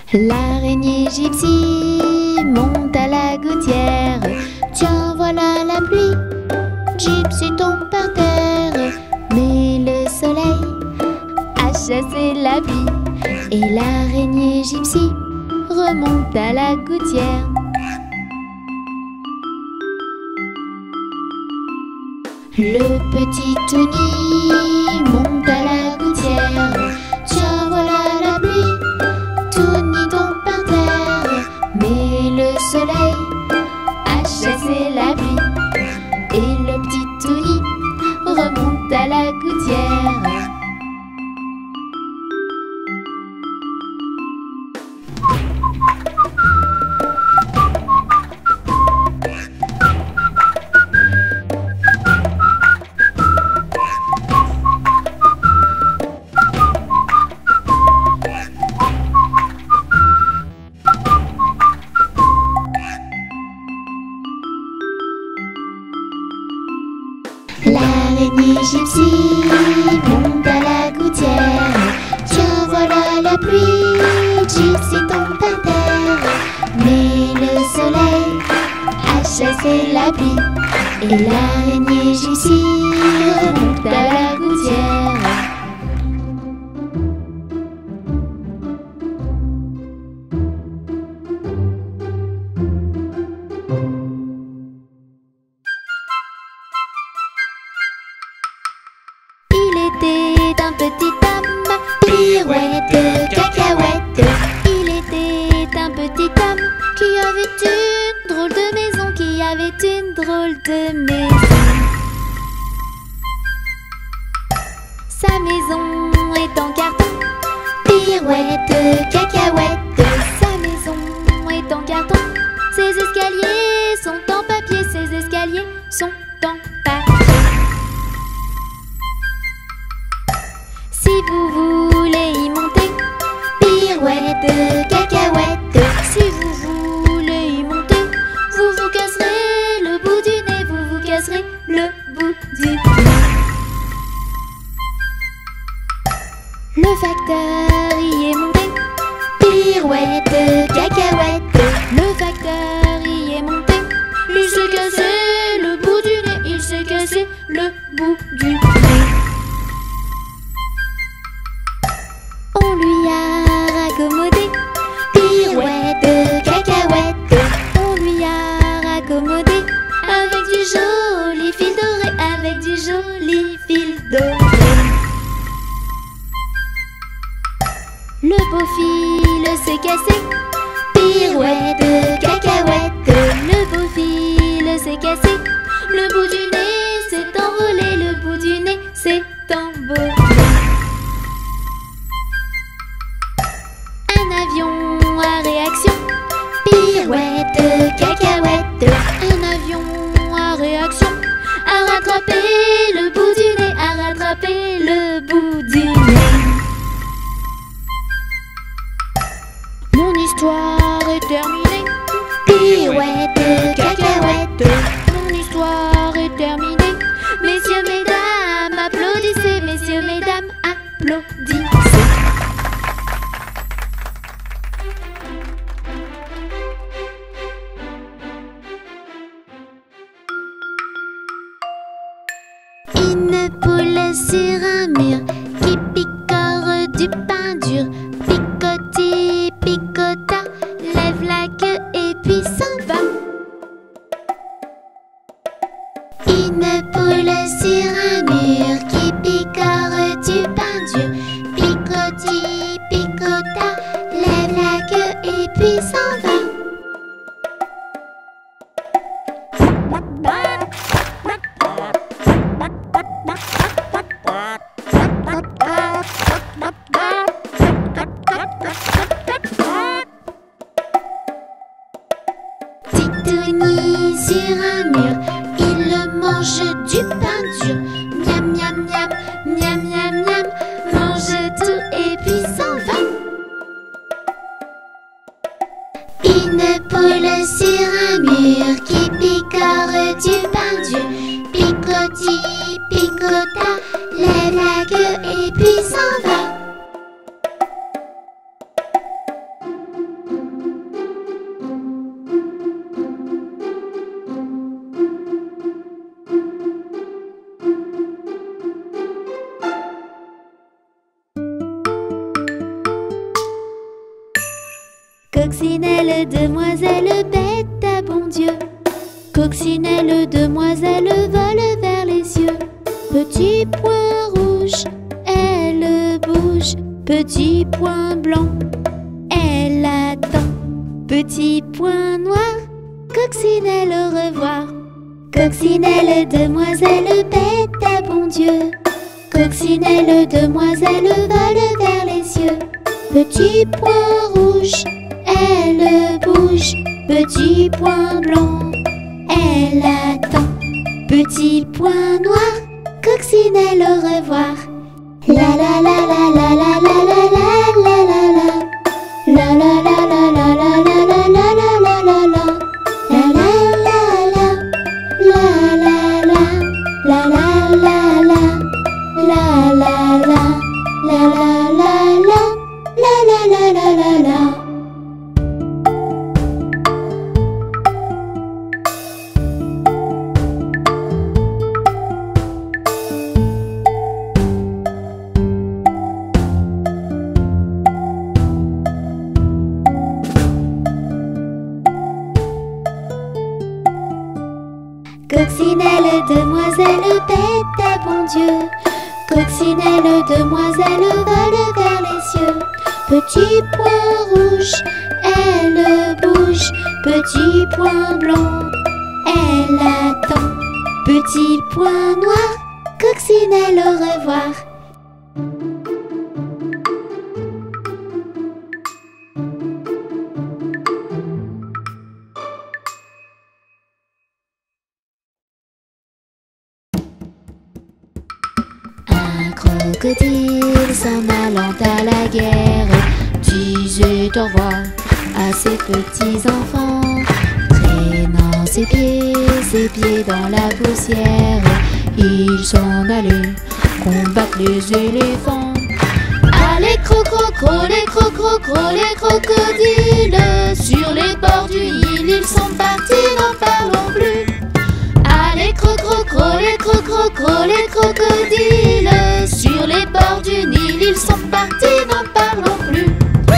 L'araignée gypsy monte à la gouttière. Tiens, voilà la pluie. Gypsy tombe par terre. Mais le soleil a chassé la pluie. Et l'araignée gypsy remonte à la gouttière. Le petit Tony monte à la gouttière. Tiens, voilà la pluie. Tony tombe par terre. Mais le soleil a chassé la pluie. Et le petit Tony remonte à la gouttière. L'araignée gypsy monte à la gouttière. Tiens, voilà la pluie. Gypsy tombe par terre. Mais le soleil a chassé la pluie. Et l'araignée gypsy remonte à la gouttière. Un petit homme, pirouette, cacahuète. Il était un petit homme qui avait une drôle de maison, qui avait une drôle de maison. Sa maison est en carton, pirouette, cacahuète. Sa maison est en carton. Ses escaliers sont en papier, ses escaliers sont en papier. Si vous voulez y monter, pirouette, cacahuète. Si vous voulez y monter, vous vous casserez le bout du nez, vous vous casserez le bout du nez. Le facteur y est monté, pirouette, cacahuète. Le facteur y est monté, il s'est cassé le bout du nez, il s'est cassé le bout du nez. On lui a raccommodé, pirouette, cacahuète. On lui a raccommodé avec du joli fil doré, avec du joli fil doré. Le beau fil s'est cassé, pirouette, cacahuète. Le beau fil s'est cassé, le bout du nez s'est envolé, le bout du nez s'est envolé. Un avion à réaction, pirouette, cacahuète. Un avion à réaction a rattrapé le bout du nez, a rattrapé le bout du nez. Mon histoire est terminée, pirouette, cacahuète. Mon histoire est terminée. Messieurs, mesdames, applaudissez. Messieurs, mesdames, applaudissez. Une poule sur un mur qui picore du pain dur. Picoti, picota, lève la queue et puis s'en va. Une poule sur un mur qui picore du pain dur. Picoti, picota, lève la queue et puis s'en va. Titouni sur un mur, il mange du pain dur. Miam, miam, miam, miam, miam, miam, mange tout et puis s'en va. Une poule sur un mur qui picore du pain dur. Picoti, picota, lève la queue et puis s'en va. Coccinelle, demoiselle, bête à bon Dieu. Coccinelle, demoiselle, vole vers les cieux. Petit point rouge, elle bouge. Petit point blanc, elle attend. Petit point noir, Coccinelle, au revoir. Coccinelle, demoiselle, bête à bon Dieu. Coccinelle, demoiselle, vole vers les cieux. Petit point rouge, elle bouge. Petit point blanc, elle attend. Petit point noir, Coccinelle, au revoir. La la la la la la la la la la la. La la la la la la la la la la la la la. La la la la. La la la. La la la la. La la la. La la la la. La la la la la la. Coccinelle, demoiselle, bête à bon Dieu. Coccinelle, demoiselle, vole vers les cieux. Petit point rouge, elle bouge. Petit point blanc, elle attend. Petit point noir, Coccinelle, au revoir. Un crocodile s'en allant à la guerre disait au revoir à ses petits enfants, traînant ses pieds dans la poussière. Ils s'en allaient combattre les éléphants. Allez crocro, les crocodiles, sur les bords du Nil, ils sont partis, n'en parlons plus. Allez crocro, les crocodiles, sur les bords du Nil, ils sont partis, n'en parlons plus.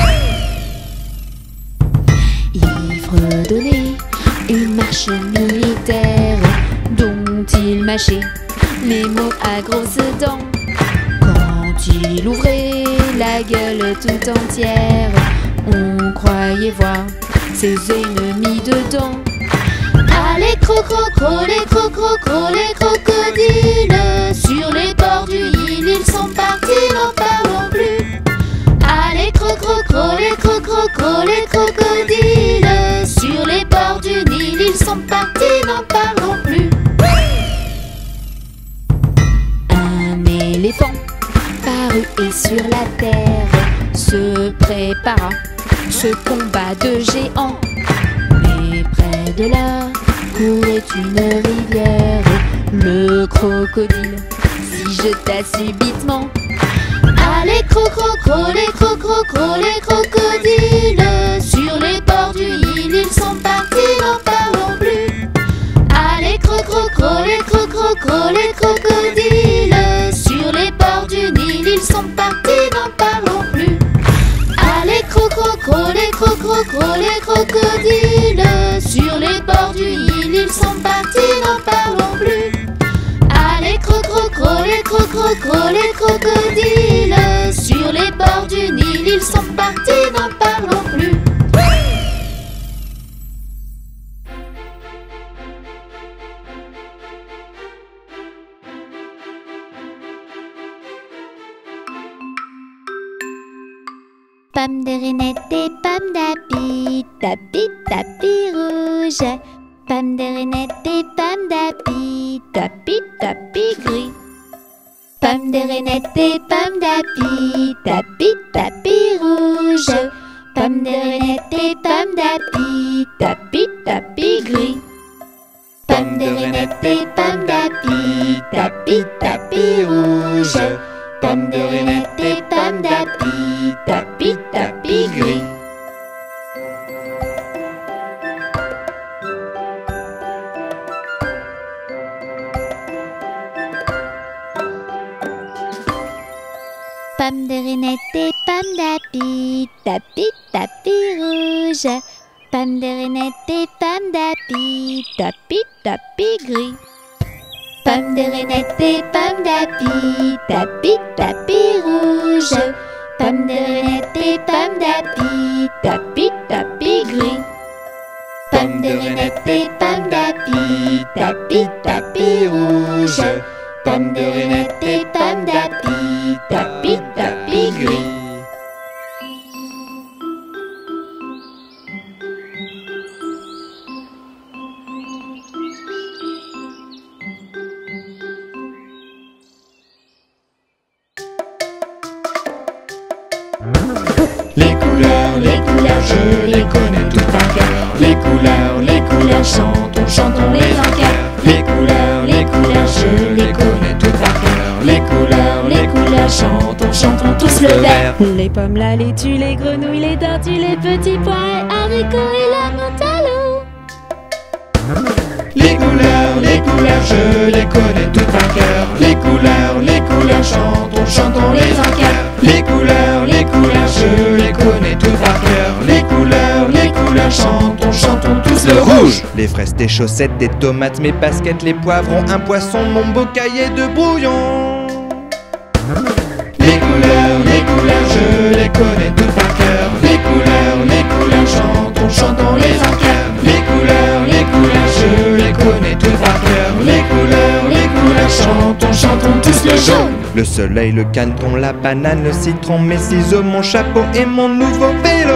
Il fredonnait une marche militaire dont il mâchait les mots à grosses dents. Quand il ouvrait la gueule tout entière, on croyait voir ses ennemis dedans. Allez crocro, les crocodiles, sur les bords du Nil, ils sont partis, n'en parlons plus. Allez crocro, les crocodiles, sur les bords du Nil, ils sont partis, n'en parlons plus. Un éléphant parut et sur la terre se prépara ce combat de géants. Mais près de là courait une rivière. Le crocodile s'y jeta subitement. Allez crocro, les crocodiles, sur les bords du Nil, ils sont partis, n'en parlons plus. Allez crocro, les crocodiles, sur les bords du Nil, ils sont partis, n'en parlons plus. Allez crocro, les crocodiles, sur les bords du Nil, ils sont partis, n'en parlons plus. Allez crocro, les crocodiles, sur les bords du Nil, ils sont partis, n'en parlons plus. Pomme de Renette et pomme d'api, tapis rouge. Pomme de Renette et pomme d'api, tapis gris. Pomme de Renette et pomme d'api, tapis rouge. Pomme de Renette et pomme d'api, tapis gris. Pomme de Renette et pomme d'api, tapis rouge. Pomme de Renette et pomme d'api, tapis gris. Pomme Pommes de reinette et pommes d'api, tapis, tapis rouge. Pommes de reinette et pommes d'api, tapis, tapis gris. Pommes de reinette et pommes d'api, tapis, tapis rouge. Pommes de reinette et pommes d'api, tapis, tapis gris. Pommes de reinette et pommes d'api, tapis, tapis rouge. Pommes de reinette et pommes d'api, tapis, tapis gris. Les couleurs, je les connais toutes par cœur. Les couleurs, chantons les en chœur. Les couleurs, je les connais toutes par cœur. Les couleurs, chantons tous le vert. Les pommes, la laitue, les grenouilles, les tortues, les petits pois, haricots et la menthe à l'eau. Les couleurs, je les connais toutes par cœur. Les couleurs, chantons les en chœur. Les couleurs, je les connais toutes par cœur. Les couleurs, chantons tous le rouge. Les fraises, tes chaussettes, des tomates, mes baskets, les poivrons, un poisson, mon beau cahier de brouillon. Les couleurs, je les connais toutes par cœur. Les couleurs, chantons les en chœur. Les couleurs, je les connais toutes par cœur. Les couleurs, chantons tous le jaune. Le soleil, le caneton, la banane, le citron, mes ciseaux, mon chapeau et mon nouveau vélo.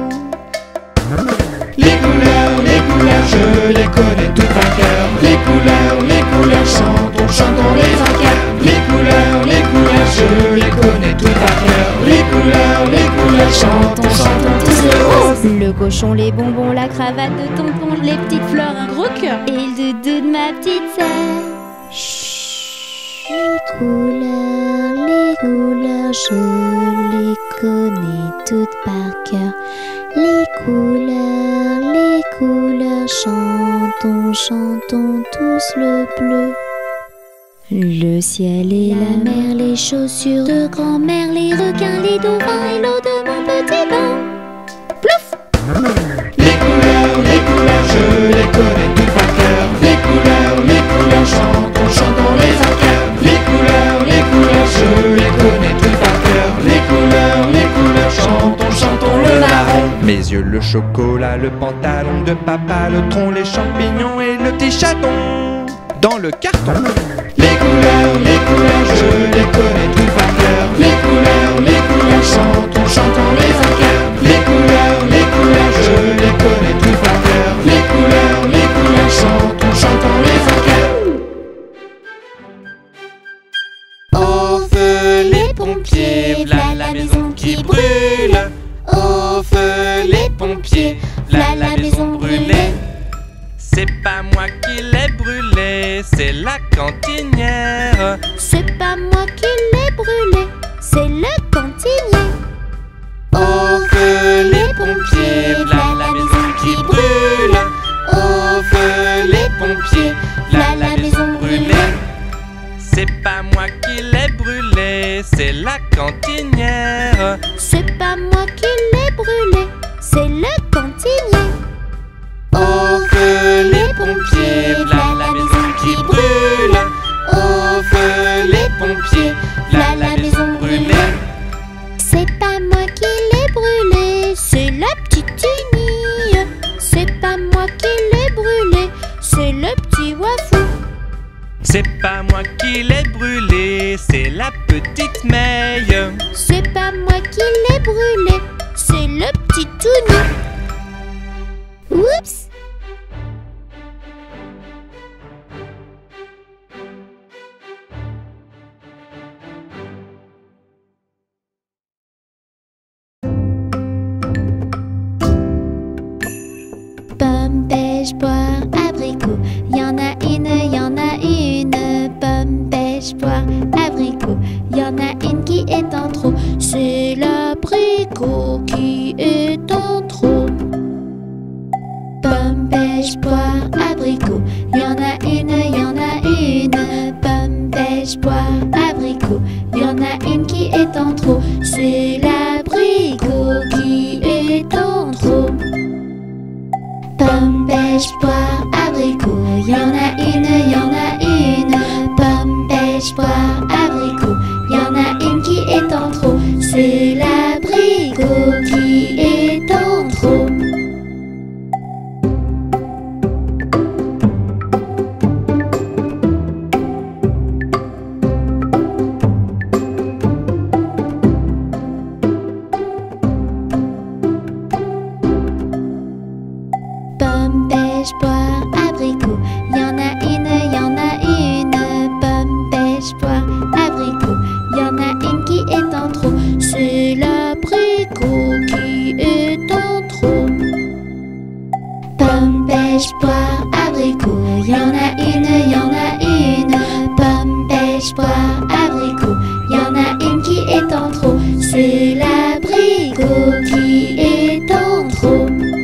Les couleurs, je les connais toutes par cœur. Les couleurs, chantons les en chœur. Les couleurs, je les connais toutes par cœur. Les couleurs, chantons tous le rose. Le cochon, les bonbons, la cravate de tonton, les petites fleurs, un gros cœur et le doudou de ma petite sœur. Les couleurs, je les connais toutes par cœur. Les couleurs, chantons tous le bleu. Le ciel et la mer, les chaussures de grand-mère, les requins, les dauphins et l'eau de mon petit bain. Plouf! Les couleurs, je les connais toutes par cœur. Les couleurs, chantons les en chœur. Les couleurs, je les connais toutes par cœur. Les couleurs, chantons le marron. Mes yeux, le chocolat, le pantalon de papa, le tronc, les champignons et le petit chaton dans le carton. Les couleurs, je les connais toutes par cœur. Les couleurs, chantons les en chœur. Les couleurs, je les connais toutes par cœur. Les couleurs, chantons les en chœur. Au feu les pompiers, v'là la maison qui brûle. Au feu les pompiers, v'là la maison brûlée. C'est pas moi qui l'ai brûlée, c'est la cantinière. C'est pas moi qui l'ai brûlé, c'est le cantinier. Au feu les pompiers, v'là la maison qui brûle. Au feu les pompiers, v'là la maison brûlée. C'est pas moi qui l'ai brûlée, c'est la cantinière. C'est pas moi qui l'ai brûlé, c'est le cantinier. Au feu les pompiers, v'là la maison qui brûle. Au feu les pompiers, v'là la maison brûlée. C'est pas moi qui l'ai brûlé, c'est la petite Unie. C'est pas moi qui l'ai brûlé, c'est le petit Wafou. C'est pas moi qui l'ai brûlé, c'est la petite Meille. C'est pas moi qui l'ai brûlé, c'est le petit Tounou. Oups! Pomme, pêche, poire, abricot. Y'en a une. Pomme, pêche, poire, abricot. Y'en a une qui est en trop. C'est l'abricot qui est en trop. Pomme, pêche, poire, abricot. Y'en a une. Pomme, pêche, poire, abricot. Y'en a une qui est en trop. l'abricot qui est en trop. Pomme, pêche, poire, abricot. Y en a une, y en a une. Pomme, pêche, poire, abricot. Y en a une qui est en trop. C'est l'abricot qui est en trop. Pomme, pêche, poire, abricot. Y en a une, y en a une. Pomme, pêche, poire, abricot. Y en a une qui est en trop. C'est l'abricot qui est en trop.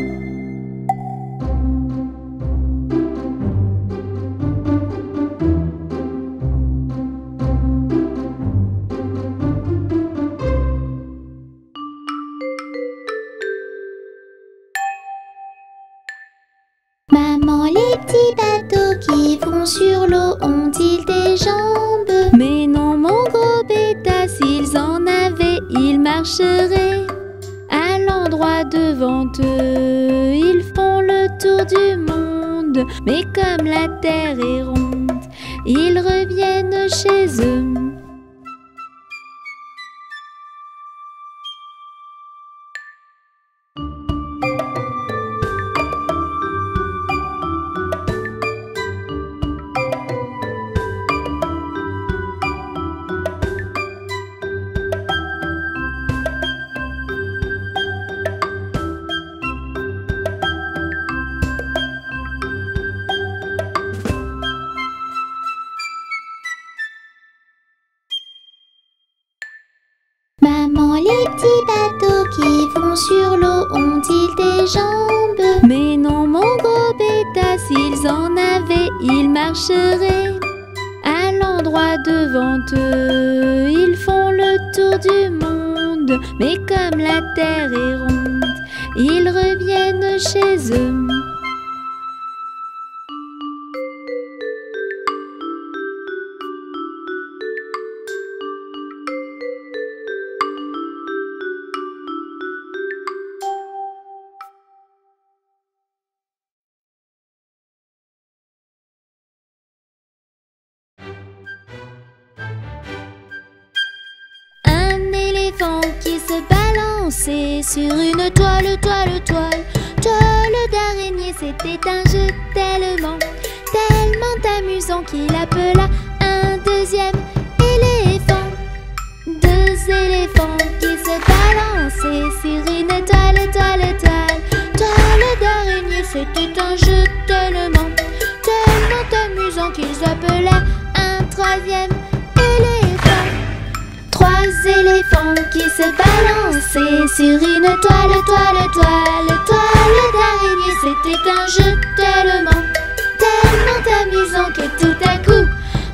Maman, les petits bateaux qui vont sur l'eau ont-ils des jambes? Mais non, mon gros bêta, s'ils en avaient, ils marcheraient à l'endroit devant eux. Ils font le tour du monde, mais comme la terre est ronde, ils reviennent chez eux. Maman, les petits bateaux qui vont sur l'eau ont-ils des jambes? Mais non, mon gros bêta, s'ils en avaient, ils marcheraient à l'endroit devant eux. Ils font le tour du monde, mais comme la terre est ronde, ils reviennent chez eux. Qui se balançait sur une toile d'araignée. C'était un jeu tellement amusant qu'il appela un deuxième éléphant. Deux éléphants qui se balançaient sur une toile d'araignée. C'était un jeu tellement amusant qu'ils appelèrent un troisième éléphant. Trois éléphants qui se balançaient sur une toile d'araignée. C'était un jeu tellement amusant que tout à coup,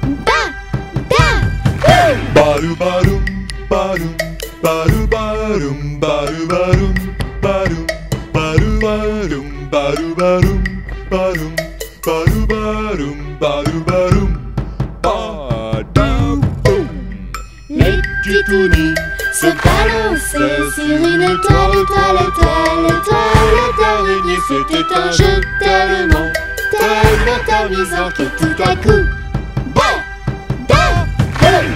Baru barum, barum, baru barum, baru barum, barum, baru barum, baru barum, barum, baru barum, baru barum, badaboum. Les petits tounis se balançaient sur une toile d'araignée. C'était un jeu tellement amusant que tout à coup, badaboum.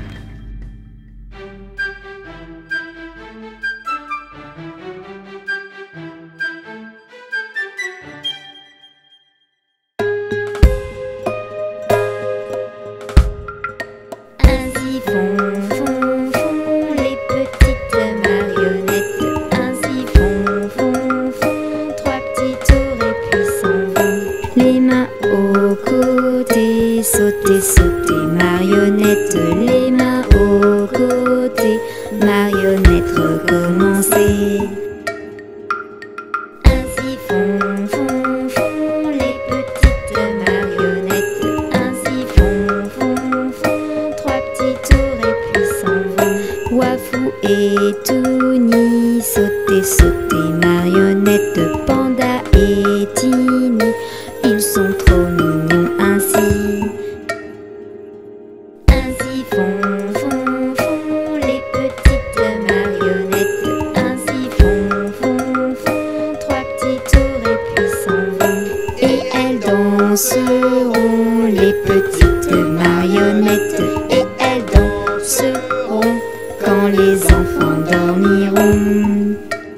Ainsi font les petites marionnettes. Ainsi font trois petits tours et puis s'en vont. Les mains aux côtés, sauter, marionnette. Les mains aux côtés, marionnette, recommencer. Ainsi font les petites marionnettes. Ainsi font trois petits tours et puis s'en vont. Wafou et Touni, sauter, marionnette. Panda et Tini, ils sont trop mignons ainsi. Ainsi font les petites marionnettes. danseront les petites marionnettes et elles danseront quand les enfants dormiront.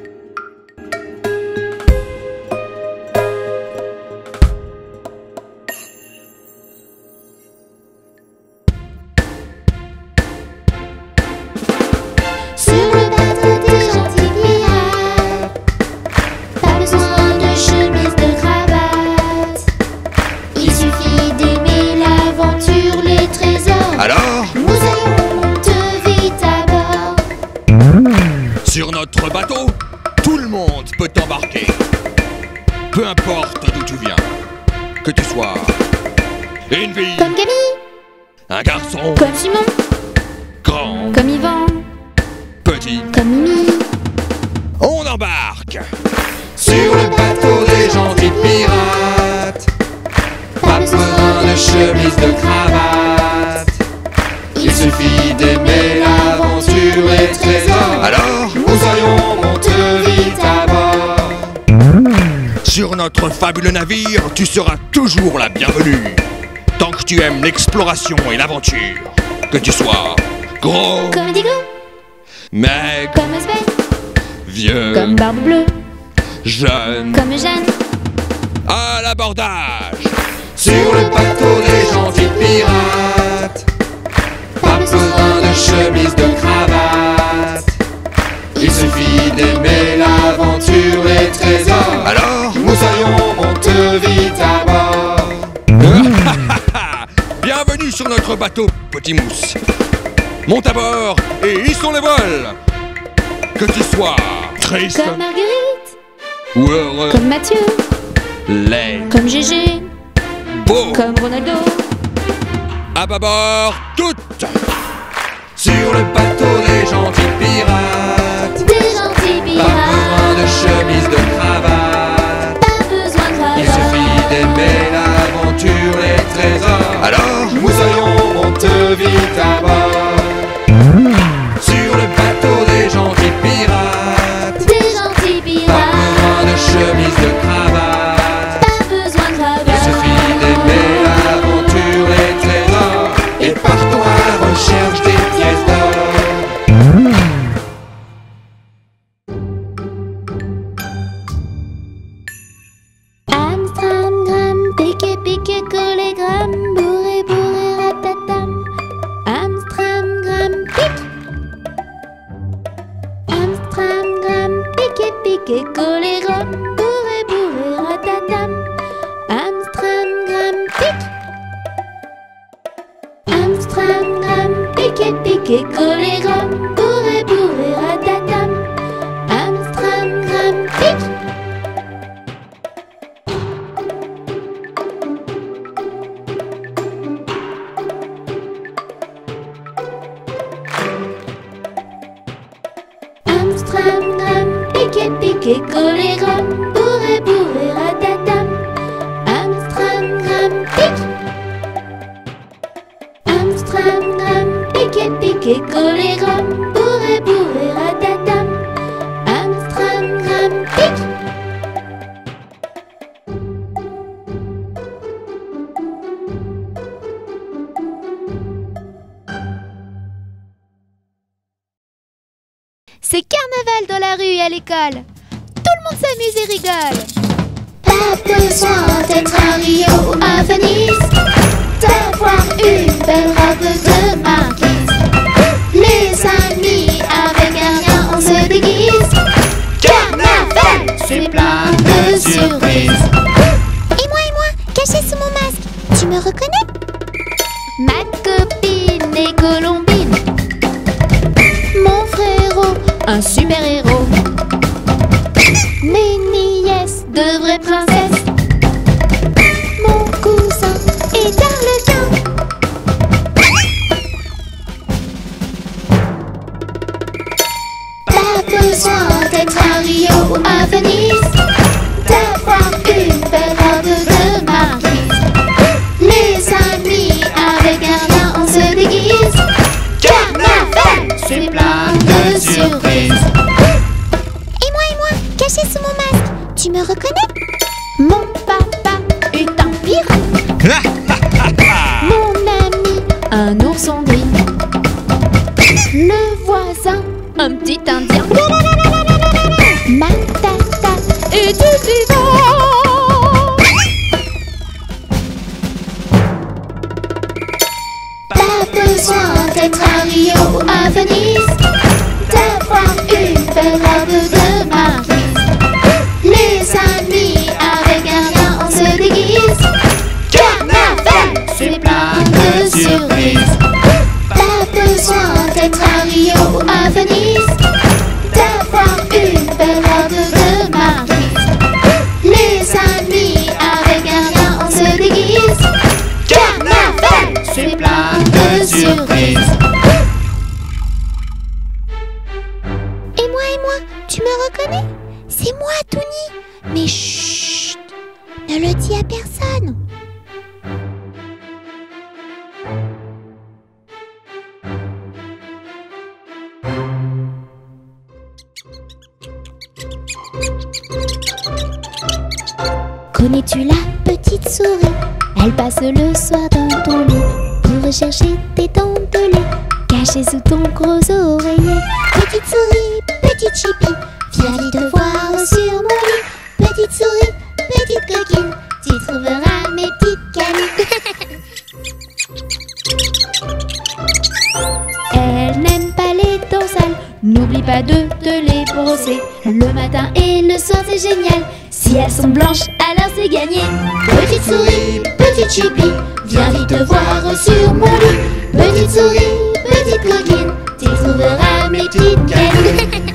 Sur le bateau des gentils pirates, pas besoin de chemise, de cravate. Il suffit d'aimer l'aventure, les trésors. Alors, Nous allons monter vite à bord. sur notre bateau, tout le monde peut embarquer. Peu importe d'où tu viens, que tu sois une fille, Comme Camille, un garçon, comme Simon, grand, comme Yvan, petit, comme Mimi. on embarque sur le bateau des gentils pirates. Pas besoin de chemise, de cravate. Il suffit d'aimer l'aventure et les trésors. Alors, nous allions monter vite à bord. Sur notre fabuleux navire, tu seras toujours la bienvenue. Tant que tu aimes l'exploration et l'aventure. Que tu sois gros, Comme Digo, maigre, comme Esbeth, vieux, comme Barbe Bleue, jeune, comme Jeanne. à l'abordage. Sur le bateau des gentils pirates. Pas besoin de chemise, de cravate. Il suffit d'aimer l'aventure et les trésors. Alors, nous allions monter vite à bord. Bienvenue sur notre bateau, petit mousse. Monte à bord et hissons les voiles. Que tu sois triste Comme Marguerite, ou heureux, comme Mathieu, laid, comme Gégé, beau, comme Ronaldo. à bâbord, toutes. Sur le bateau des gentils pirates. Des gentils Pas besoin pirates, de chemise, de cravate. pas besoin de Il suffit d'aimer l'aventure et les trésors. Alors, nous allions monter vite à bord. Sur le bateau des gentils pirates. Des gentils Pas pirates, besoin de chemise, de cravate. pas besoin de Il suffit d'aimer l'aventure et les trésors. Et partons à la recherche des pièces d'or. Amstramgram, piqué, piqué, collé, gram, bourré, bourré, ratatam. Amstramgram, pique. Amstramgram, piqué, piqué, collé, gram, bourré, bourré, ratatam. Amstramgram, pique. Amstramgram, piqué, piqué, collé, gram, bourré, bourré, ratatam. Amstramgram, pique. Amstramgram, piqué, piqué, collé, gram, bourré, bourré, ratatam. Amstramgram, pique. Amstramgram, piqué, piqué, collé, gram, bourré, bourré, ratatam. Amstramgram, pique. C'est carnaval dans la rue et à l'école. Tout le monde s'amuse et rigole. Pas besoin d'être à Rio ou à Venise, d'avoir une belle robe de marquise. Les amis, avec un rien, on se déguise. Carnaval, c'est plein de surprises. Et moi, caché sous mon masque, tu me reconnais? Ma copine est Colombine. Mon frérot, un super-héros. Mes nièces, de vraies princesses. Mon cousin est Arlequin. Pas besoin d'être à Rio ou à Venise, d'avoir une belle robe de marquise. Les amis, avec un rien, on se déguise. Carnaval, c'est plein de surprises. Et moi, caché sous mon masque, tu me reconnais? Mon papa est un pirate. un petit indien. Matata, Et du vivant. pas besoin d'être à Rio ou à Venise, d'avoir une belle robe de marquise. Les amis, avec un rien, on se déguise. Carnaval, c'est plein de surprises. Pas besoin d'être à Rio ou à Venise, d'avoir une belle robe de marquise. Les amis, avec un rien, on se déguise. Carnaval, c'est plein de surprises. Et moi, tu me reconnais? C'est moi, Touni. Mais chut, ne le dis à personne. Connais-tu la petite souris? Elle passe le soir dans ton lit pour rechercher tes dents de lait cachées sous ton gros oreiller. Petite souris, petite chipie, viens vite voir sur mon lit. Petite souris, petite coquine, tu trouveras mes petites canines. Elle n'aime pas les dents sales. N'oublie pas de te les brosser le matin et le soir, c'est génial. Si elles sont blanches, alors c'est gagné. Petite souris, petite chipie, viens vite voir sur mon lit. Petite souris, petite coquine, tu trouveras mes petites canines.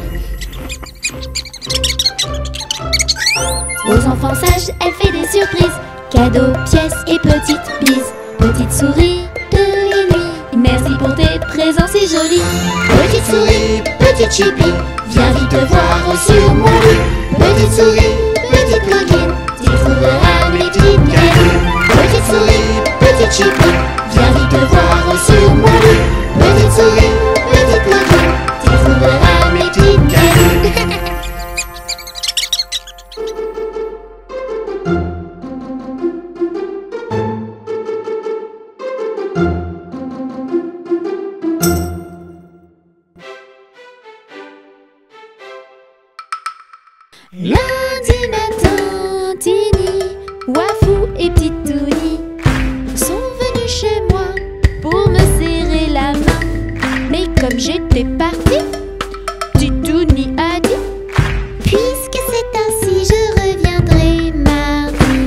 Aux enfants sages, elle fait des surprises, cadeaux, pièces et petites bises. Petite souris de la nuit, merci pour tes présents, c'est joli. Petite souris, petite chipie, viens vite voir sur mon lit. Petite souris, petite coquine, tu trouveras mes petites canines. Petite souris, petite chipie, viens vite voir sur mon lit. Petite souris, petite coquine, tu trouveras mes petites canines. Lundi matin, Tini, Wafou et Petite Touni sont venus chez moi pour me serrer la main. Mais comme j'étais partie, Petite Touni a dit: Puisque c'est ainsi, je reviendrai mardi.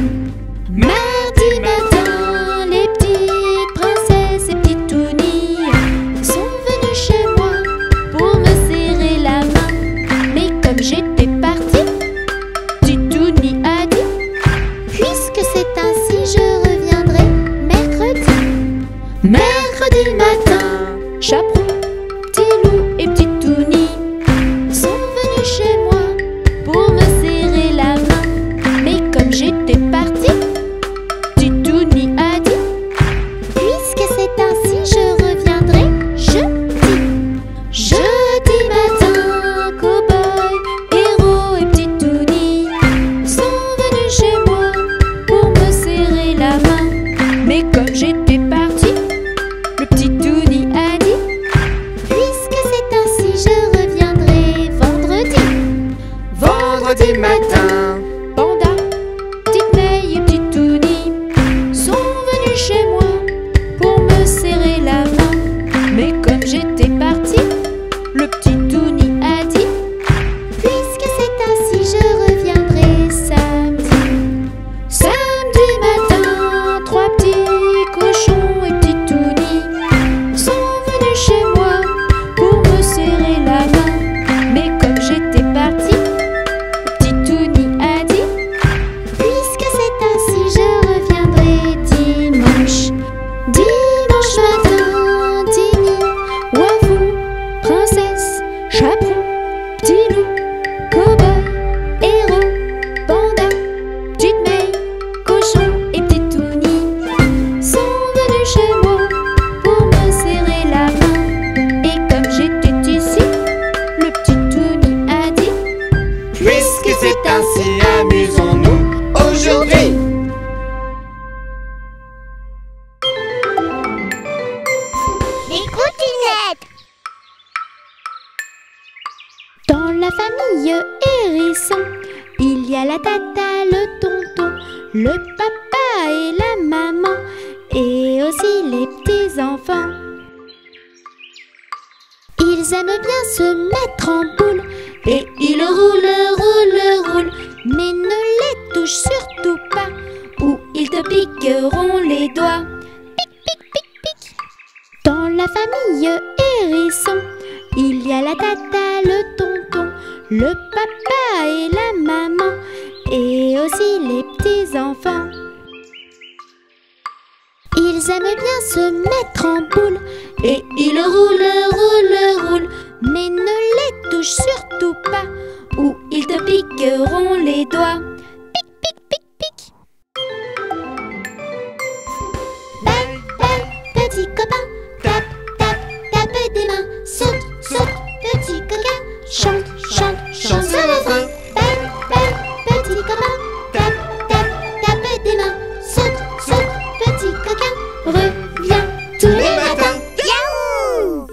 Mardi matin, les petites princesses et Petite Touni sont venues chez moi pour me serrer la main. Mais comme j'étais partie, Petite Touni a dit: Puisque c'est ainsi, je reviendrai mercredi. Mercredi matin, Chaperon, Petit Loup et Petite Touni sont venus chez moi pour me serrer la main. Mais comme j'étais partie, Petite Touni a dit: Puisque c'est ainsi, je reviendrai jeudi. Jeudi matin, Cow-Boy, Héros et Petite Touni sont venus chez moi pour me serrer la main. Mais comme j'étais partie, le Petit Touni a dit: Puisque c'est ainsi, je reviendrai vendredi. Vendredi matin, Panda, Petite May et Petite Touni sont venus chez moi pour me serrer la main. Mais comme j'étais partie, le Petit Touni a dit: Puisque c'est ainsi, je reviendrai samedi. Samedi matin, trois petits cochons et Petite Touni sont venus chez moi pour me serrer la main. Mais comme j'étais partie, le Petit Touni a dit: Puisque c'est ainsi, je reviendrai dimanche. Dimanche matin, Tini, Wafou, Princesse, Chaperon, Petit Loup, Cow-Boy, Héros, Panda, Petite May, Cochon et Petite Touni sont venus chez moi pour me serrer la main. Et comme j'étais ici, le Petit Touni a dit: puisque c'est ainsi, amusons-nous aujourd'hui. Les coutinettes. famille hérisson, il y a la tata, le tonton, le papa et la maman, et aussi les petits-enfants. Ils aiment bien se mettre en boule, et ils roulent, mais ne les touche surtout pas, ou ils te piqueront les doigts. Pic, pic, pic, pic. Dans la famille hérisson, il y a la tata, le tonton, le papa et la maman, et aussi les petits-enfants. Ils aiment bien se mettre en boule, et ils roulent, mais ne les touche surtout pas, ou ils te piqueront les doigts. Pic, pic, pic, pic. Balle, balle, petit copain, tape, tape, tape des mains, saute, saute, petit coquin, chante, chante, chante ce refrain. Balle, balle, petit copain, tape, tape, tape des mains, saute, saute, petit coquin, reviens tous les matins. Yahoo!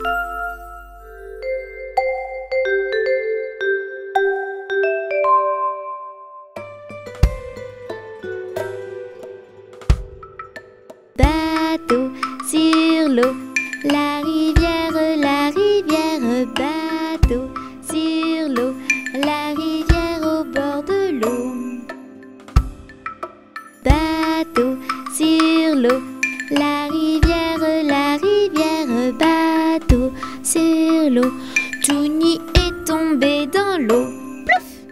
Bateau sur l'eau, la rivière, bateau sur l'eau, la rivière au bord de l'eau. Bateau sur l'eau, la rivière, bateau sur l'eau. Touni est tombé dans l'eau. Plouf!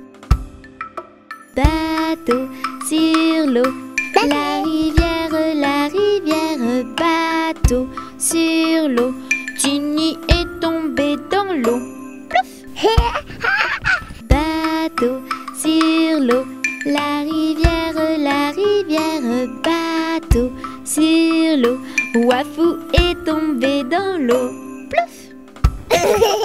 Bateau sur l'eau, la rivière, bateau sur l'eau. Tini est tombé dans l'eau. Plouf! Bateau sur l'eau, la rivière, bateau sur l'eau. Wafou est tombé dans l'eau. Plouf!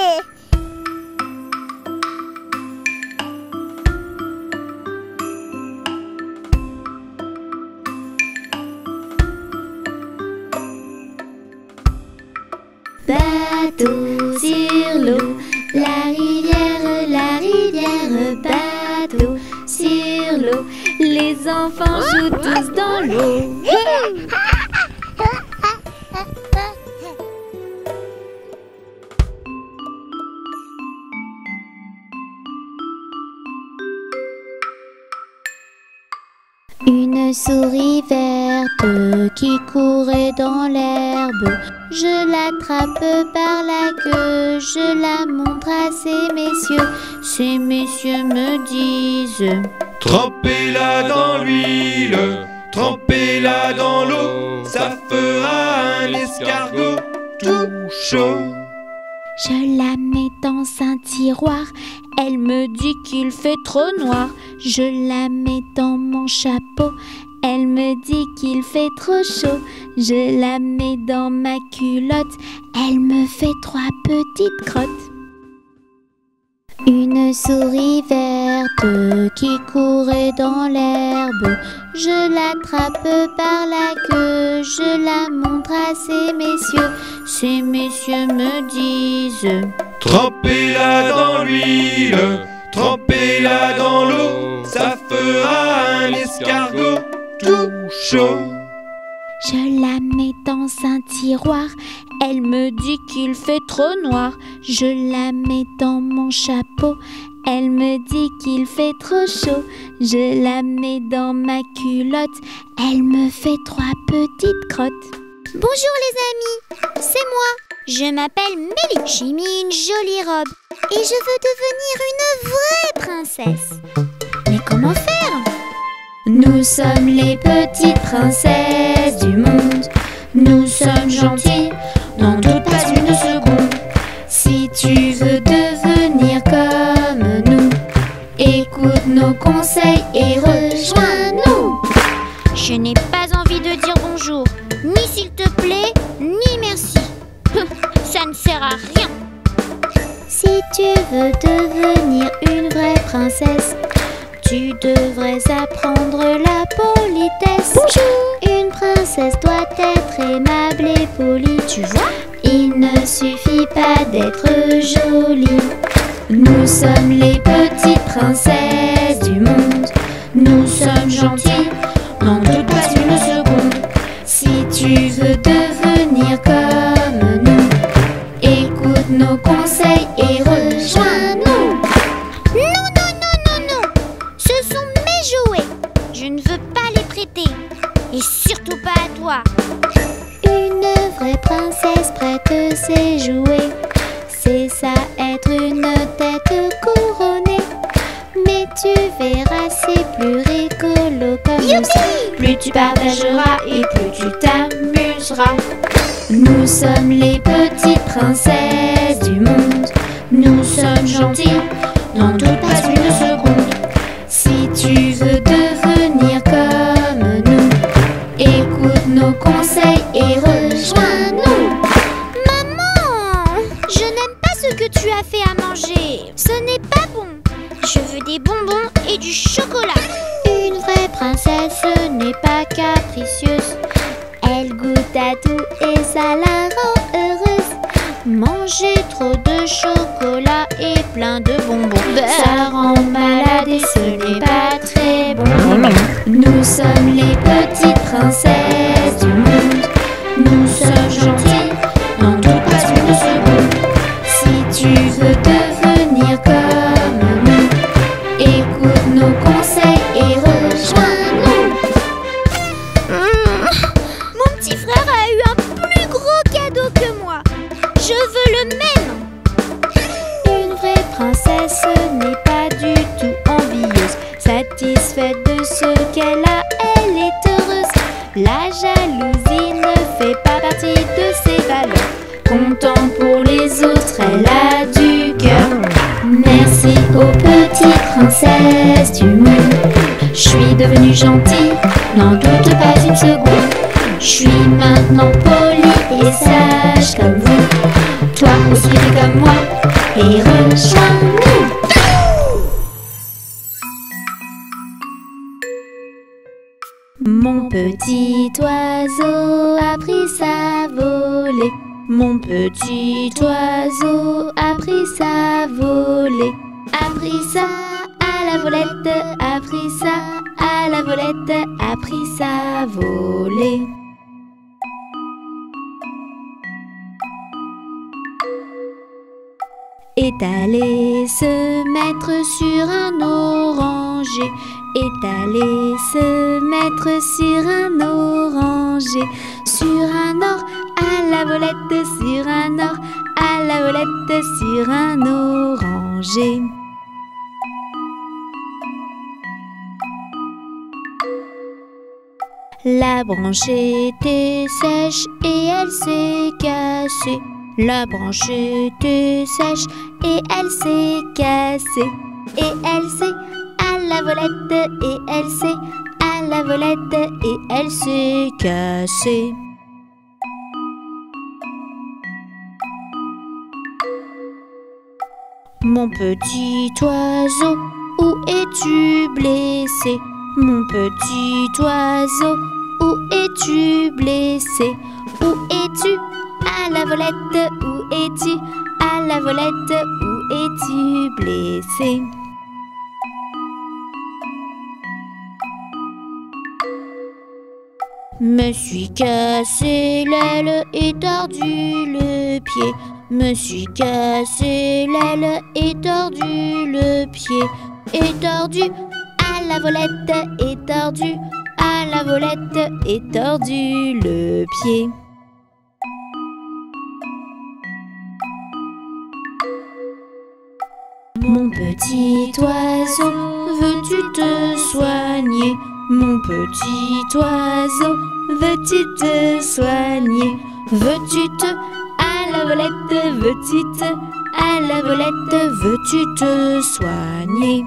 Bateau sur l'eau, la rivière, bateau sur l'eau. Les enfants jouent tous dans l'eau. Une souris verte qui courait dans l'herbe. Je l'attrape par la queue, je la montre à ces messieurs. Ces messieurs me disent: trempez-la dans l'huile, trempez-la dans l'eau, ça fera un escargot tout chaud. Je la mets dans un tiroir, elle me dit qu'il fait trop noir. Je la mets dans mon chapeau, elle me dit qu'il fait trop chaud. Je la mets dans ma culotte, elle me fait 3 petites crottes. Une souris verte qui courait dans l'herbe. Je l'attrape par la queue, je la montre à ces messieurs. Ces messieurs me disent: trempez-la dans l'huile, trempez-la dans l'eau, ça fera un escargot tout chaud. Je la mets dans un tiroir, elle me dit qu'il fait trop noir. Je la mets dans mon chapeau, elle me dit qu'il fait trop chaud. Je la mets dans ma culotte, elle me fait 3 petites crottes. Bonjour les amis, c'est moi. Je m'appelle Mélie, j'ai mis une jolie robe et je veux devenir une vraie princesse. Mais comment faire? Nous sommes les petites princesses du monde. Nous sommes gentilles, n'en doute pas une seconde. Si tu veux devenir comme nous, écoute nos conseils et rejoins-nous. Je n'ai pas envie de dire bonjour, ni s'il te plaît, ni merci. Ça ne sert à rien. Si tu veux devenir une vraie princesse, tu devrais apprendre la politesse. Bonjour. Une princesse doit être aimable et polie. Tu vois, il ne suffit pas d'être jolie. Nous sommes les petites princesses du monde. Nous sommes gentilles, n'en doute pas une seconde. Si tu veux devenir comme nous, écoute nos conseils et rejoins-nous. Non, non, non, non, non. Ce sont mes jouets. Je ne veux pas les prêter. Et surtout pas à toi. Une vraie princesse prête ses jouets. C'est ça être une tête couronnée. Mais tu verras, c'est plus rigolo comme ça. Plus tu partageras et plus tu t'amuseras. Nous sommes les petites princesses du monde. Nous sommes gentilles, n'en doute pas une seconde. Si tu veux devenir comme nous, écoute nos conseils et rejoins-nous. Maman, je n'aime pas ce que tu as fait à manger. Ce n'est pas bon. Je veux des bonbons et du chocolat. Une vraie princesse n'est pas capricieuse. Elle goûte à tout et ça la rend heureuse. Manger trop de chocolat et plein de bonbons, ça rend malade et ce n'est pas très bon. Nous sommes les petites princesses du monde. Nous sommes gentilles, n'en doute pas une seconde. Si tu veux devenir comme nous, écoute nos conseils et rejoins-nous. Mon petit frère a eu un plus gros cadeau que moi. Je veux le même. Une vraie princesse n'est pas du tout envieuse. Satisfaite de ce qu'elle a, elle est heureuse. La jalousie ne fait pas partie de ses valeurs. Comptant pour les autres, elle a du cœur. Merci aux petites princesses du monde. Je suis devenue gentille, n'en doute pas une seconde. Je suis maintenant polie et sage comme vous. Toi aussi fais comme moi et rejoins-nous. Mon petit oiseau a pris sa volée. Mon petit oiseau a pris sa volée. A pris ça à la volette, a pris ça à la volette, a pris sa volée. Est allé se mettre sur un oranger. Est allé se mettre sur un oranger. Sur un or à la volette, sur un or à la volette, sur un oranger. La branche était sèche et elle s'est cassée. La branche était sèche et elle s'est cassée. Et elle s'est à la volette, et elle s'est à la volette, et elle s'est cassée. Mon petit oiseau, où es-tu blessé? Mon petit oiseau, où es-tu blessé? Où es-tu? À la volette, où es-tu? À la volette, où es-tu blessé? Me suis cassé l'aile et tordu le pied. Me suis cassé l'aile et tordu le pied. Et tordu à la volette, et tordu à la volette, et tordu le pied. Mon petit oiseau, veux-tu te soigner? Mon petit oiseau, veux-tu te soigner? Veux-tu te à la volette, veux-tu te à la volette, veux-tu te soigner?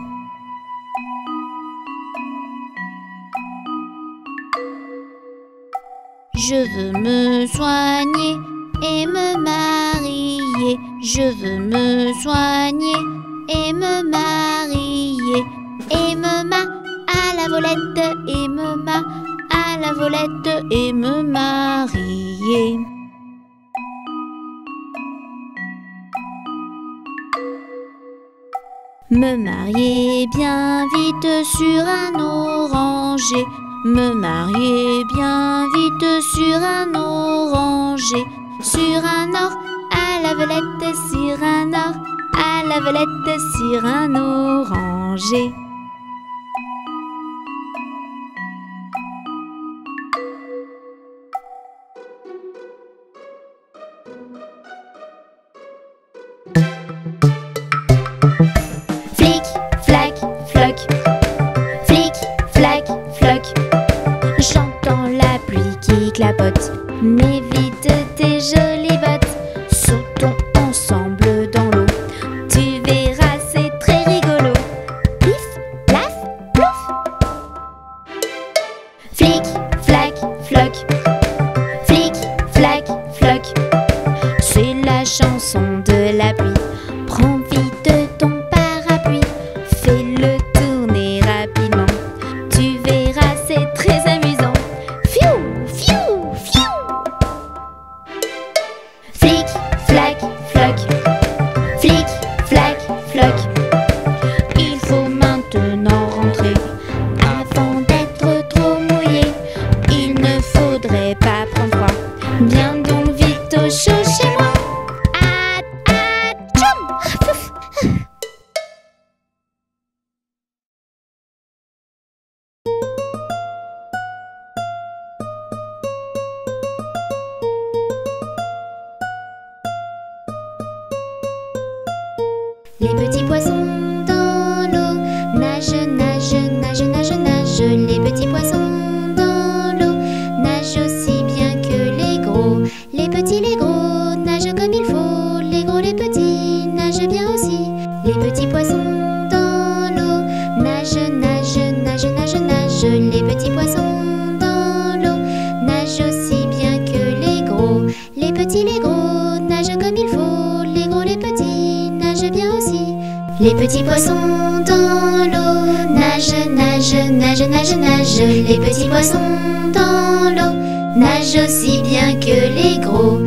Je veux me soigner et me marier. Je veux me soigner et me marier. Et me à la volette, et me à la volette, et me marier. Me marier bien vite sur un oranger. Me marier bien vite sur un oranger. Sur un or, à la velette, sur un or, à la velette, sur un oranger. Flic, flac, floc. Flic, flac, floc. J'entends la pluie qui clapote. Mets vite tes jolies bottes. Sautons ensemble dans l'eau. Tu verras, c'est très rigolo. Pif, plaf, plouf. Flic, flac, floc. Flic, flac, floc. C'est la chanson de la pluie. Prends vite ton parapluie. Fais-le tourner rapidement. Tu verras, c'est très amusant. Fiou, fiou, fiou. Flic, flac, floc. Flic, flac, floc. Il faut maintenant rentrer avant d'être trop mouillé. Il ne faudrait pas prendre froid. Viens donc vite au chaud chez moi. Tchoum, pouf. Les petits poissons dans l'eau nagent, nagent, nagent, nagent, nagent. Les petits poissons dans l'eau nagent aussi bien que les gros. Les petits, les gros nagent comme il faut. Les gros, les petits nagent bien aussi. Les petits poissons dans l'eau nagent, nagent, nagent, nagent, nagent. Les petits poissons dans l'eau nagent aussi bien que les gros. Les petits, les gros nagent comme il faut. Les gros, les petits nagent bien aussi. Les petits poissons dans l'eau nagent, nagent, nagent, nagent, nagent. Les petits poissons dans l'eau nagent aussi bien que les gros.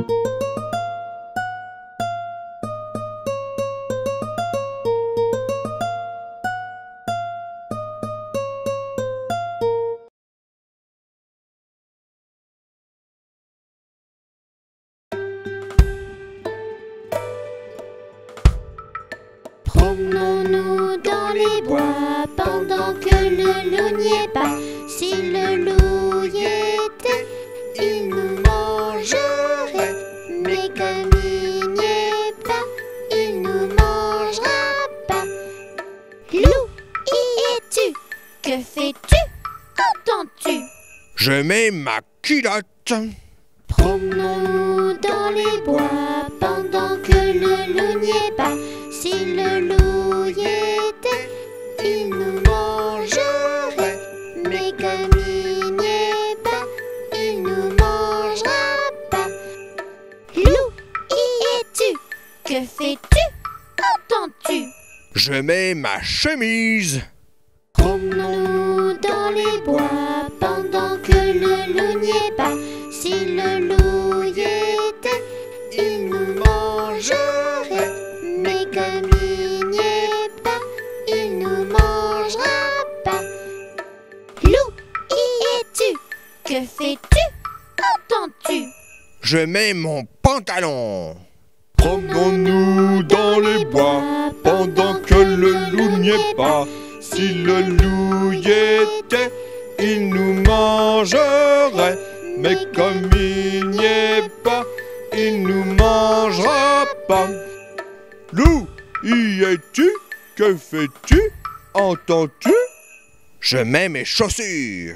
Promenons-nous dans les bois pendant que le loup n'y est pas. Si le loup y était, il nous mangerait. Mais comme il n'y est pas, il nous mangera pas. Loup, y es-tu? Que fais-tu? Qu'entends-tu? Je mets ma culotte. Promenons-nous dans les bois pendant que le loup n'y est pas. Si le loup y était, il nous mangerait. Mais comme il n'y est pas, il nous mangera pas. Loup, y es-tu? Que fais-tu? Qu'entends-tu? Je mets ma chemise. Promenons-nous dans les bois pendant que le loup n'y est pas. Si le loup y était, il nous mangerait. Mais comme il n'y est pas, il nous mangera pas. Loup, y es-tu? Que fais-tu? Qu'entends-tu? Je mets mon pantalon. Promenons-nous dans les bois pendant que le loup n'y est pas. Si le loup y était, il nous mangerait. Mais comme il n'y est pas, il nous mangera pas. Loup, y es-tu? Que fais-tu? Entends-tu? Je mets mes chaussures.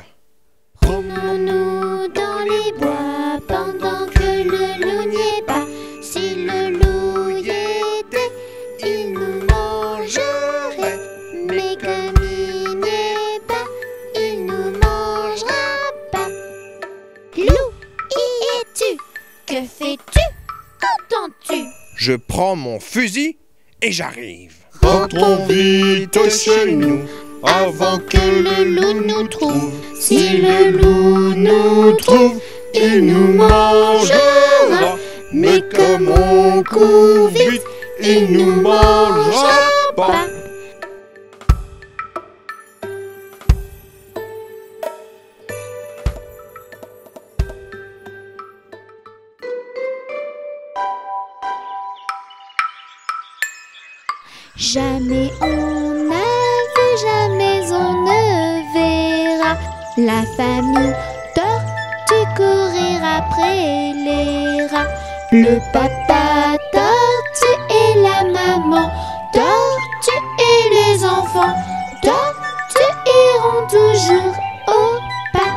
Promenons-nous dans les bois pendant que le loup n'y est pas. Si le loup y était, il nous mangerait. Mais comme il n'y est pas, il nous mangera pas. Loup, y es-tu? Que fais-tu? Qu'entends-tu? Je prends mon fusil et j'arrive. Rentrons vite chez nous avant que le loup nous trouve. Si le loup nous trouve, il nous mangera. Mais comme on court vite, il nous mangera pas. Jamais on n'a vu, jamais on ne verra la famille tortue courir après les rats. Le papa tortue et la maman tortue et les enfants tortues iront toujours au pas.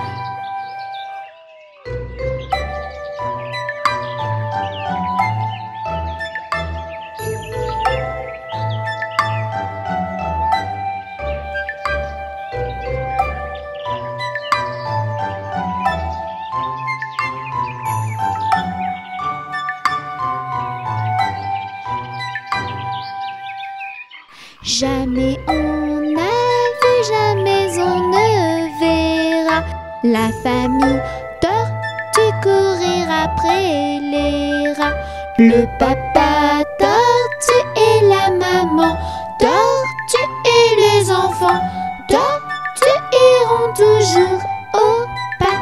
Jamais on n'a vu, jamais on ne verra la famille tortue courir après les rats. Le papa tortue et la maman tortue et les enfants tortues iront toujours au pas.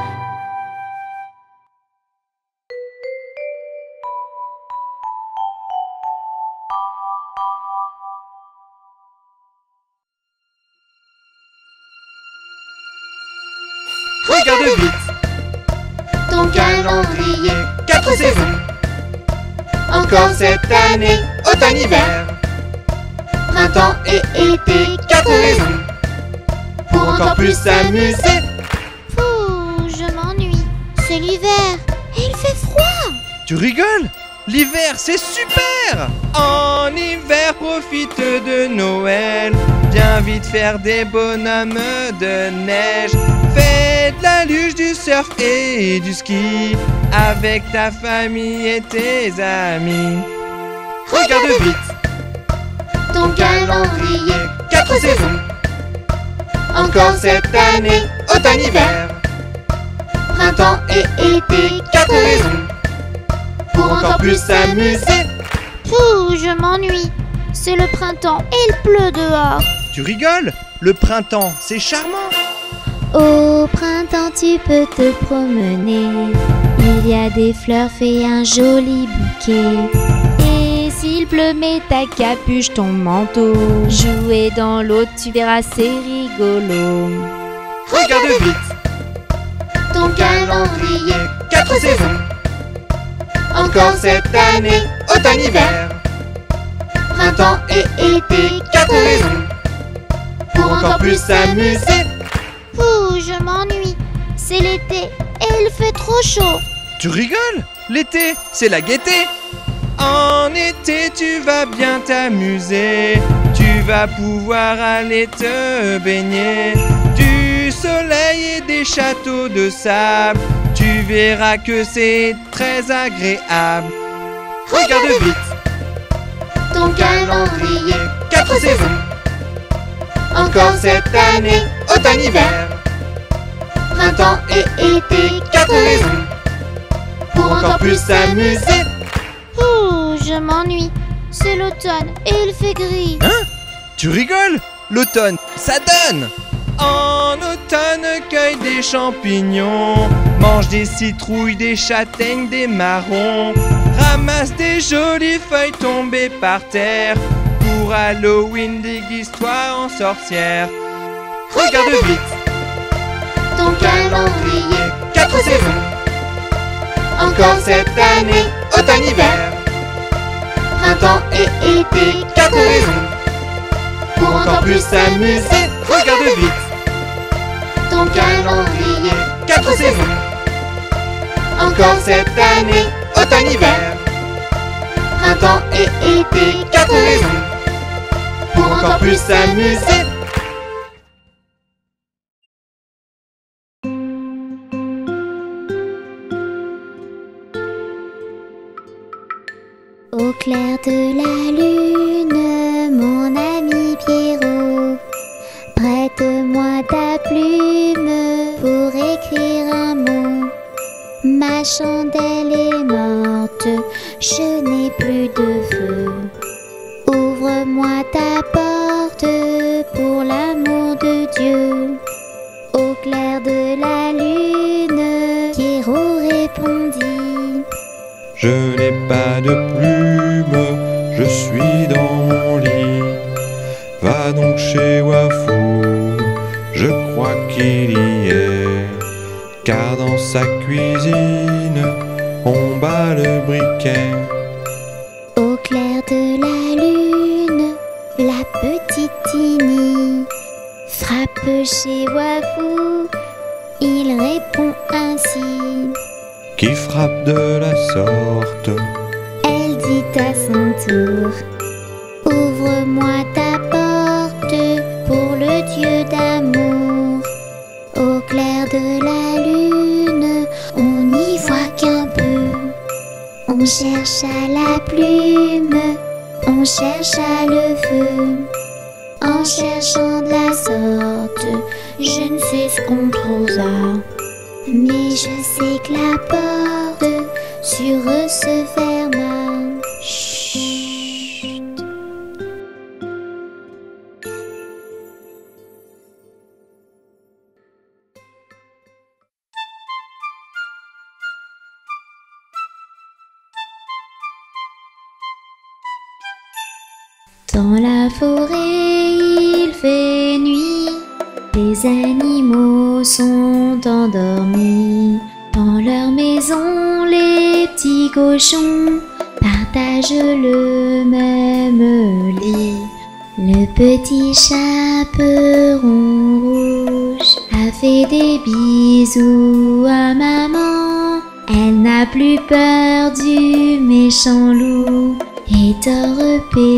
Regarde vite Ton calendrier, 4 saisons. Encore cette année, automne-hiver, printemps et été, 4 raisons pour encore plus s'amuser. Pouh, je m'ennuie. C'est l'hiver et il fait froid. Tu rigoles? L'hiver, c'est super! En hiver, profite de Noël. Viens vite faire des bonhommes de neige. Fais de la luge, du surf et du ski avec ta famille et tes amis. Regarde vite Ton calendrier, 4 saisons. Encore cette année, automne-hiver, printemps et été, 4 raisons pour encore plus s'amuser. Pouh, je m'ennuie. C'est le printemps et il pleut dehors. Tu rigoles? Le printemps, c'est charmant. Au printemps tu peux te promener, il y a des fleurs, fais un joli bouquet. Et s'il pleut mets ta capuche, ton manteau, jouer dans l'eau tu verras c'est rigolo. Regarde vite Ton calendrier, 4 saisons. Encore cette année, automne-hiver, printemps et été, 4 raisons pour encore plus s'amuser. Pouh, je m'ennuie. C'est l'été et il fait trop chaud. Tu rigoles? L'été, c'est la gaieté. En été, tu vas bien t'amuser. Tu vas pouvoir aller te baigner. Du soleil et des châteaux de sable. Tu verras que c'est très agréable. Regarde vite Ton calendrier, 4 saisons. Encore cette année, automne-hiver, printemps et été, 4 raisons pour encore plus s'amuser. Pouh, je m'ennuie. C'est l'automne et il fait gris. Hein? Tu rigoles? L'automne, ça donne! En automne, cueille des champignons, mange des citrouilles, des châtaignes, des marrons, ramasse des jolies feuilles tombées par terre. Pour Halloween, déguise-toi en sorcière. Regarde vite Ton calendrier, 4 saisons. Encore cette année, automne-hiver, printemps et été, 4 raisons pour encore plus s'amuser. Regarde vite ton calendrier, 4 saisons. Encore cette année, automne-hiver, printemps et été, 4 raisons pour encore plus s'amuser. Au clair de la lune, mon ami Pierrot, prête-moi ta plume pour écrire un mot. Ma chandelle est morte, je n'ai plus de feu. Ouvre-moi ta porte pour l'amour de Dieu. Au clair de la lune, Pierrot répondit: Je n'ai pas de plume, je suis dans mon lit. va donc chez Wafou, je crois qu'il y est, car dans sa cuisine, on bat le briquet. Au clair de la lune, la petite Tini frappe chez Wafou, il répond ainsi. Qui frappe de la sorte? Elle dit à son tour. Ouvre-moi ta porte pour le Dieu d'amour. Au clair de la lune, on n'y voit qu'un peu. On cherche à la plume, on cherche à le feu. En cherchant de la sorte, je ne sais ce qu'on trouva. Mais je sais que la porte sur eux se ferma. Chut. Dans la forêt, il fait nuit. Les animaux sont endormis. Dans leur maison, les petits cochons partagent le même lit. Le petit chaperon rouge a fait des bisous à maman. Elle n'a plus peur du méchant loup et dort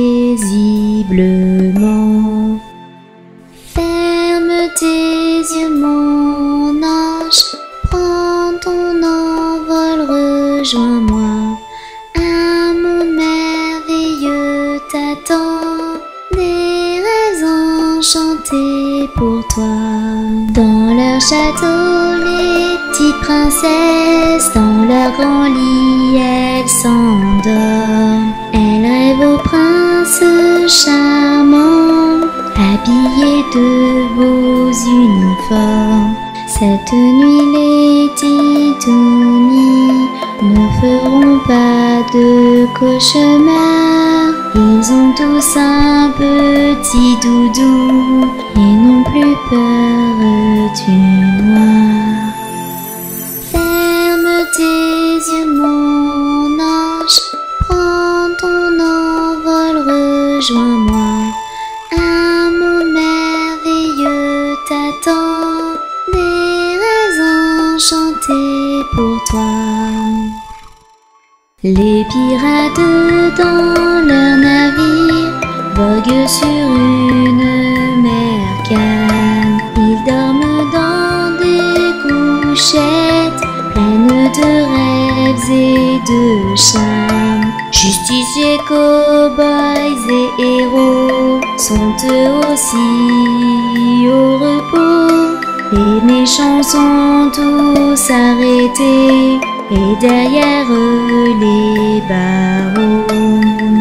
paisiblement. Ferme tes yeux, mon ange, prends ton envol, rejoins-moi. Un monde merveilleux t'attend, des rêves enchantés pour toi. Dans leur château, les petites princesses, dans leur grand lit, elles s'endorment. Elles rêvent au prince charmant, habillés de beaux uniformes. Cette nuit, les titounis ne feront pas de cauchemar. Ils ont tous un petit doudou et n'ont plus peur du noir. Ferme tes yeux, mon ange, prends ton envol, rejoins-moi. Un monde merveilleux t'attend, des rêves enchantés pour toi. Les pirates dans leur navire voguent sur une mer calme. Ils dorment dans des couchettes pleines de rêves et de charmes. Justiciers, cow-boys et héros sont eux aussi au repos. Les méchants sont tous arrêtés et derrière eux les barreaux.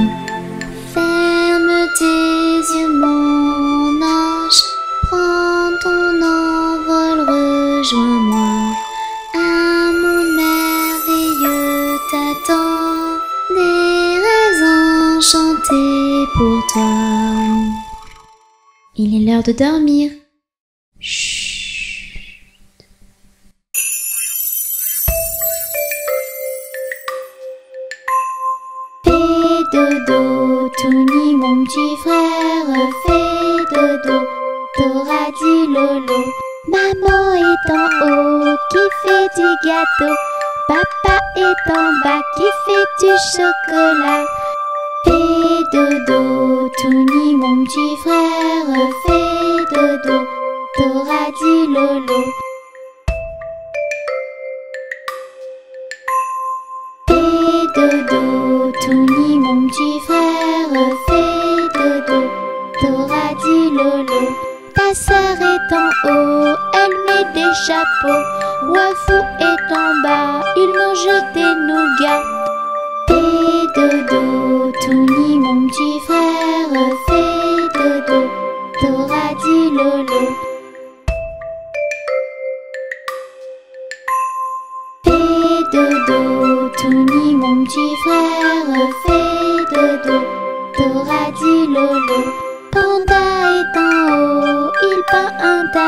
Ferme tes yeux, mon ange, prends ton envol, rejoins-moi. Un monde merveilleux t'attend, des rêves enchantés pour toi. Il est l'heure de dormir. Chut. Fais dodo, Touni, mon petit frère, fais dodo. T'auras dit lolo. Maman est en haut qui fait du gâteau. Papa est en bas qui fait du chocolat. Fais dodo, Touni, mon petit frère, fais dodo. T'auras dit lolo. Fais dodo, Touni, mon petit frère, fais dodo. T'auras dit lolo. Ta sœur est en haut, elle met des chapeaux. Wafou est en bas, il mange des nougats. Fais dodo, Touni, mon petit frère, fais dodo. T'auras dit lolo. Fais dodo, Touni, mon petit frère, fais dodo. T'auras dit lolo. Panda est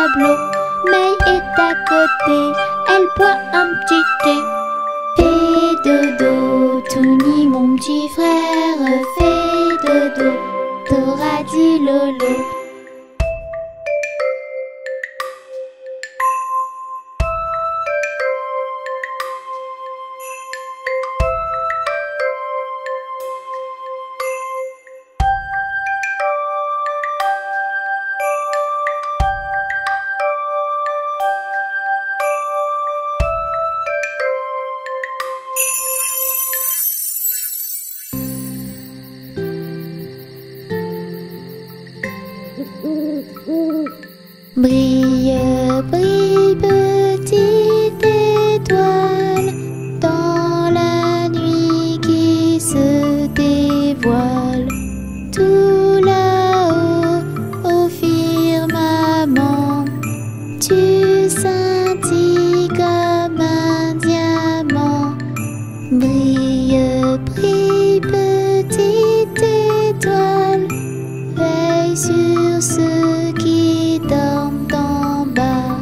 tableau. May est à côté, elle boit un petit thé. Fais dodo, Touni mon petit frère, fais dodo, t'auras dit lolo. Brille, brille, petite étoile, dans la nuit qui se dévoile. Tout là-haut, au firmament, tu scintilles comme un diamant. Brille, brille, petite étoile, veille sur ceux qui dorment en bas.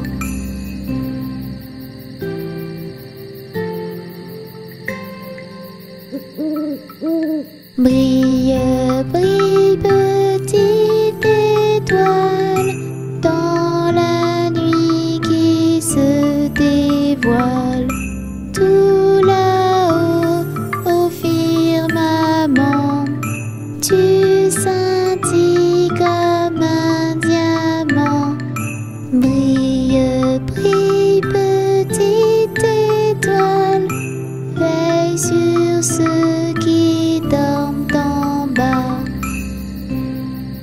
Brille, brille, petite étoile, dans la nuit qui se dévoile. Tout là-haut, au firmament, tu scintilles comme un diamant. Brille, brille, petite étoile, veille sur ceux qui dorment en bas.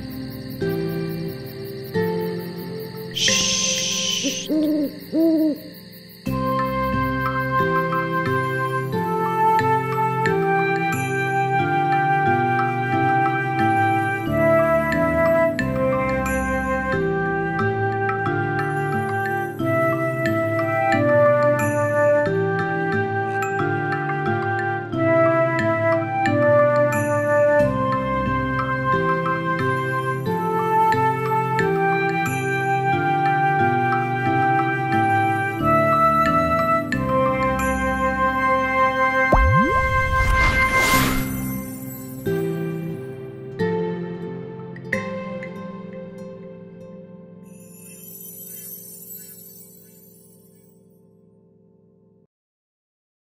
Chut.